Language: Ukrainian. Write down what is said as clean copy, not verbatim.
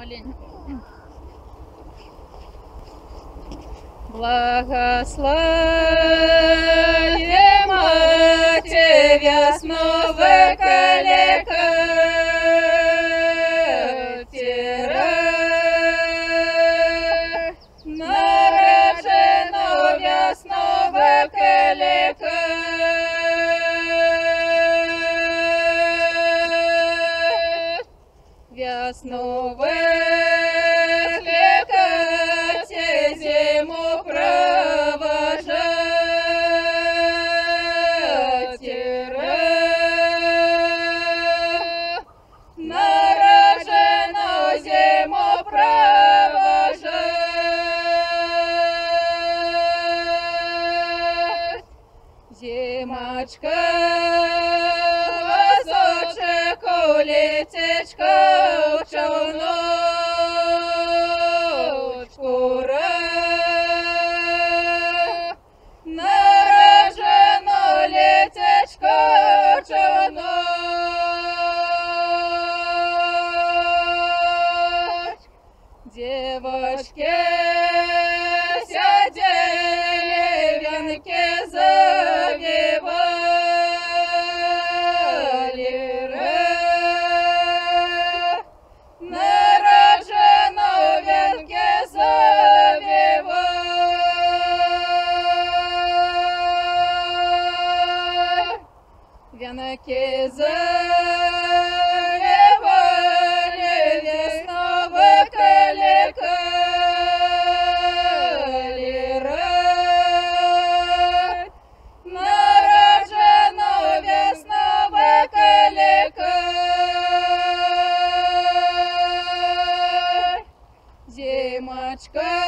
маленько. Благословим Мати веснове калека, народжено веснове калека. Веснове калека те зиму провожать. Народжено зиму провожать. Зимочка, возочек, улитечка, в човночку народжено літечко, в човночку. Девочки сидели, венки завивали, народжено венки завивали, венки завивали, веснове калека. Народжено веснове калека. Зимочка,